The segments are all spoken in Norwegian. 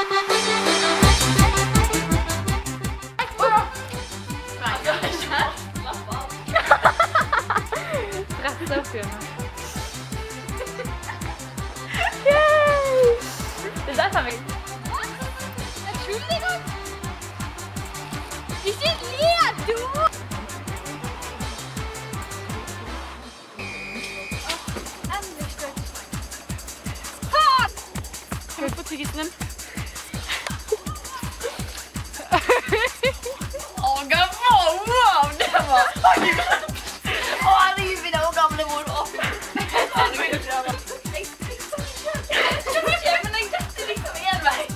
Stressa upp igen. Yay! Det där tar vi. Entschuldigung. Vi sind redo. Kan vi få tyggisen? Åh, wow, det var... Åh, herregud, min gamle mor. Men jeg setter liksom en vei.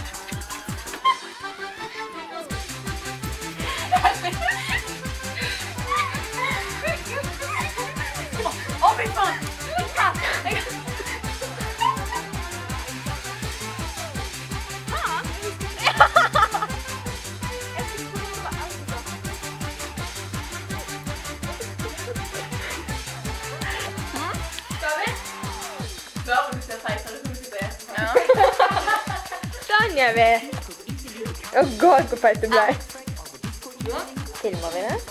Åh, fy faen. Sånn gjør vi. Åh, god, hvor feit det ble. Filmer vi det?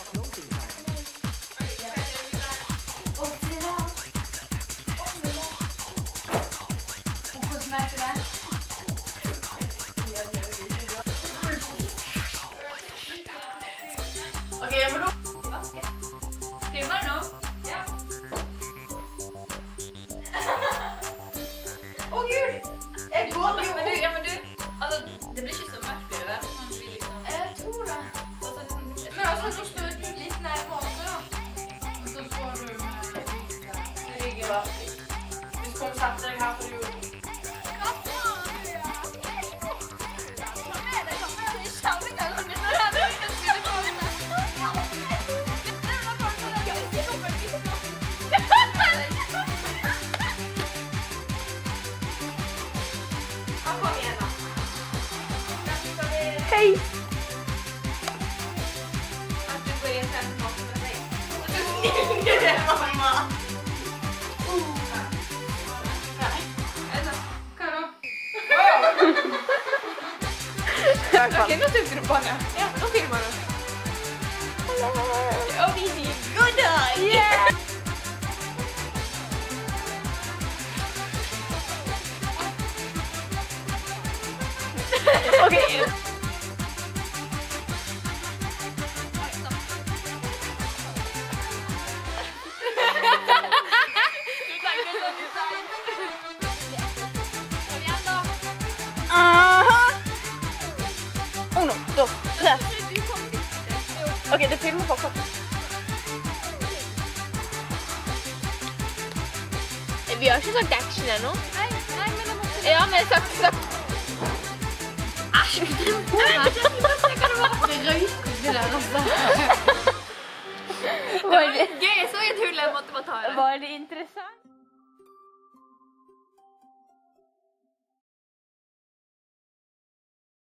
Ok, men nå... Filmer du nå? Ja. Åh, Gud! Jeg går jo... Men du, altså, det blir ikke så mørkt, blir det vel? Jeg tror det. Men altså, så står du litt nær måte, da. Og så får du med ryggen bak. Du skal sette deg her på jorden. Hva faen du gjør? Hva med det? Hva med det? Jeg kjenner ikke at det er det. Hei! At du går i en måte med deg. Det er mamma. Hva da? Ok, nå tok du på den. Ja, nå filmer du. Og vi sier god dag! Yeah! Ok. Uno, dos, tres. Ok, det filmer fortsatt. Vi har ikke sagt action ennå. Nei, men det måtte... Ja, men jeg har sagt... Æsj, du driver på her. Det røyker det der, altså. Var det Gøy, jeg så et hull jeg måtte bare ta i det. Var det interessant?